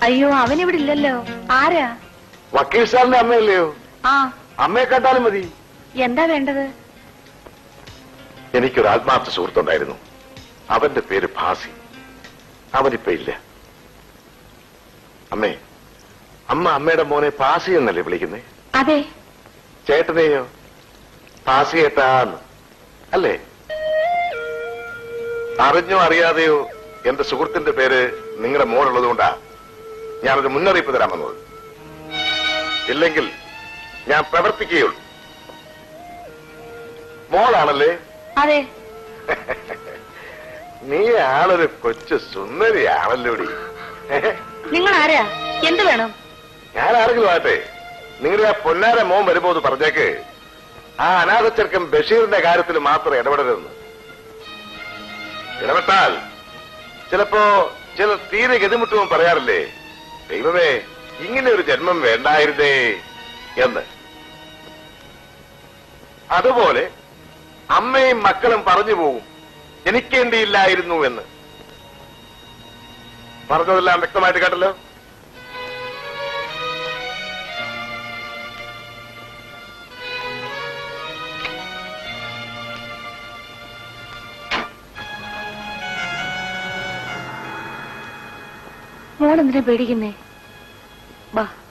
അയ്യോ, അവനിവിടെ ഇല്ലല്ലോ. ആരാ? വക്കീൽ സാറിന്റെ അമ്മയല്ലയോ? ആ, അമ്മയെ കേട്ടാലും മതി. എന്താ വേണ്ടത്? എനിക്കൊരു ആത്മാർത്ഥ സുഹൃത്തുണ്ടായിരുന്നു. അവന്റെ പേര് ഭാസി. അവനിപ്പ ഇല്ല. അമ്മേ, അമ്മയുടെ മോനെ ഭാസി എന്നല്ലേ വിളിക്കുന്നേ? അതെ. ചേട്ടനെയോ? ഭാസി ഏട്ടാന്ന് അല്ലേ? അറിഞ്ഞോ അറിയാതെയോ എന്റെ സുഹൃത്തിന്റെ പേര് നിങ്ങളുടെ മോളുള്ളത് കൊണ്ടാ ഞാനൊരു മുന്നറിയിപ്പ് തരാൻ വന്നത്. ഇല്ലെങ്കിൽ ഞാൻ പ്രവർത്തിക്കുകയുള്ളൂ. മോളാണല്ലേ? അതെ. നീ ആളൊരു കൊച്ചു സുന്ദരിയാണല്ലോടി. നിങ്ങൾ ആരാ? എന്ത് വേണം? ഞാൻ ആരെങ്കിലും ആട്ടെ. നിങ്ങളുടെ ആ പൊന്നാര മോൻ വരുമ്പോ പറഞ്ഞേക്ക് ആ അനാഥ ചെറുക്കൻ ബഷീറിന്റെ കാര്യത്തിൽ മാത്രം ഇടപെടരുതെന്ന്. ഇടപെട്ടാൽ ചിലപ്പോ ചില തീരെ ഗതിമുട്ടും പറയാറില്ലേ, ദൈവമേ ഇങ്ങനെ ഒരു ജന്മം വേണ്ടായിരുന്നേ എന്ന്. അതുപോലെ അമ്മയും മക്കളും പറഞ്ഞു പോകും ജനിക്കേണ്ടിയില്ലായിരുന്നു എന്ന്. പറഞ്ഞതെല്ലാം വ്യക്തമായിട്ട് കേട്ടല്ലോ. മോളെന്തിനാ പേടിക്കുന്നേ? വാ.